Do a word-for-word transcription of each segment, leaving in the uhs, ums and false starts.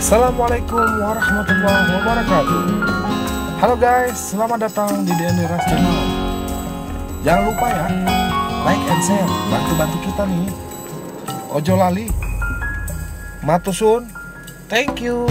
Assalamualaikum warahmatullahi wabarakatuh. Halo guys, selamat datang di D N D Ras Channel. Jangan lupa ya, like and share, bantu-bantu kita nih. Ojo lali, matusun, thank you.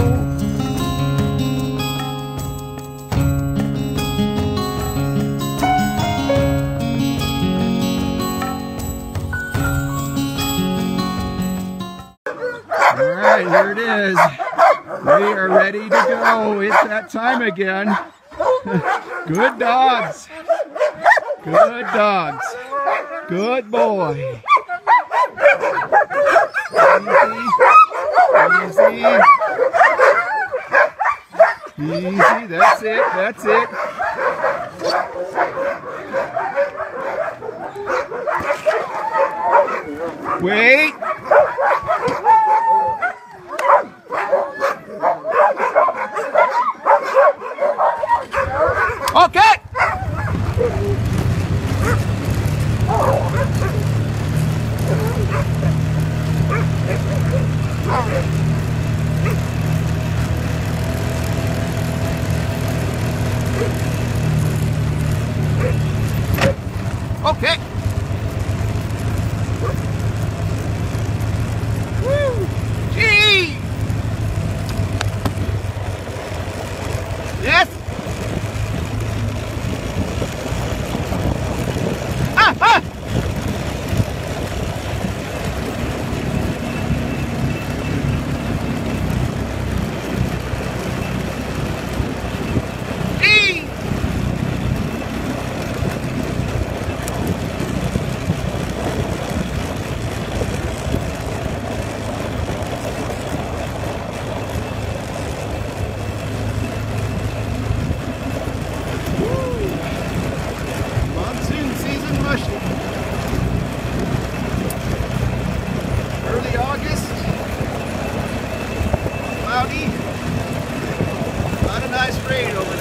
Alright, here it is. We are ready to go. It's that time again. Good dogs. Good dogs. Good boy. Easy. Easy. Easy. That's it. That's it. Wait. Okay. Okay. Woo! Gee! Yes. Ah, ah. Gee! Early August, cloudy, not a nice rain over there.